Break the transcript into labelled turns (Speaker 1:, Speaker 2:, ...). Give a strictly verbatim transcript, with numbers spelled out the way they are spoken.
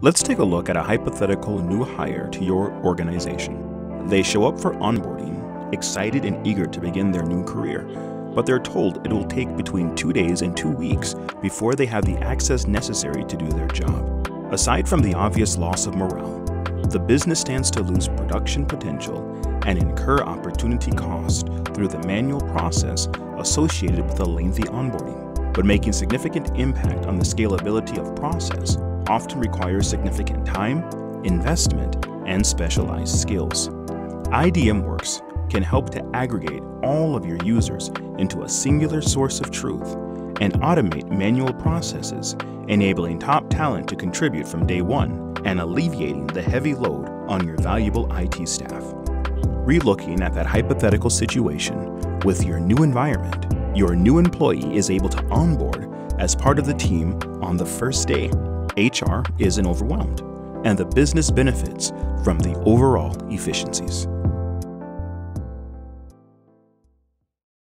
Speaker 1: Let's take a look at a hypothetical new hire to your organization. They show up for onboarding, excited and eager to begin their new career, but they're told it will take between two days and two weeks before they have the access necessary to do their job. Aside from the obvious loss of morale, the business stands to lose production potential and incur opportunity cost through the manual process associated with a lengthy onboarding. But making significant impact on the scalability of process often requires significant time, investment, and specialized skills. DMWORKS can help to aggregate all of your users into a singular source of truth and automate manual processes, enabling top talent to contribute from day one and alleviating the heavy load on your valuable I T staff. Relooking at that hypothetical situation, with your new environment, your new employee is able to onboard as part of the team on the first day. H R isn't overwhelmed, and the business benefits from the overall efficiencies.